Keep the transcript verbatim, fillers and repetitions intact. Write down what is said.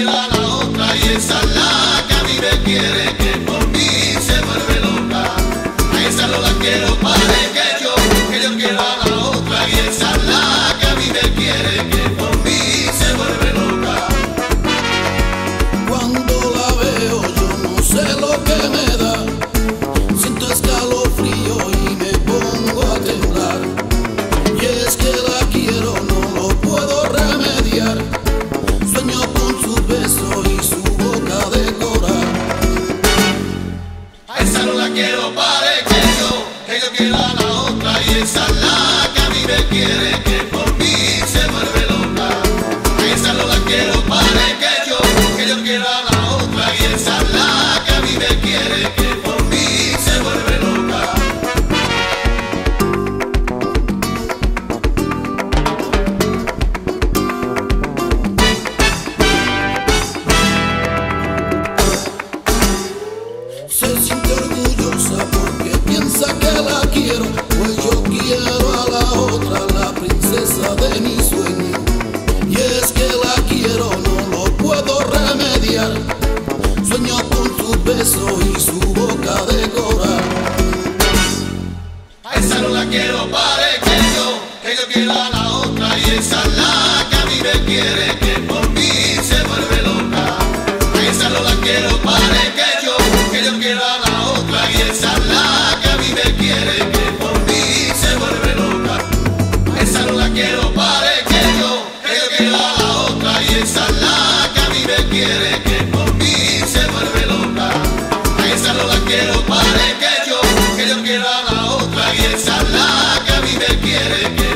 quiero a la otra y esa es la que a mí me quiere, que por mí se vuelve loca. A esa no la quiero para que yo, que yo quiero a la otra y esa es la que a mí me quiere, que por mí se vuelve loca. Cuando la veo yo no sé lo que me da, siento escalofrío y me pongo a temblar. Y es que la quiero, no lo puedo remediar, sueño con su beso y su boca de coral. A esa no la quiero para que yo, que yo quiero a la otra y esa es la que a mí me quiere, que por mí se vuelve loca. A esa no la quiero para que yo, que yo quiero a la otra y esa es la que a mí me quiere, que por mí se vuelve loca. Se siente orgullosa porque piensa que la quiero, pues yo quiero a la otra, la princesa de mi sueño. Y es que la quiero, no lo puedo remediar, sueño con su beso y su boca de coral. A esa no la quiero para que yo, que yo quiero a la otra y esa es la que a mí me quiere, que por mí se vuelve loca. A esa no la quiero para que yo, que yo quiero a la otra y esa es la que a mí me quiere, que por mí se vuelve loca. A esa no la quiero para que yo, que yo quiero a la otra y esa es la que a mí me quiere, que por mí se vuelve loca. A esa no la quiero para que yo, que yo quiero a la otra y esa es la que a mí me quiere, que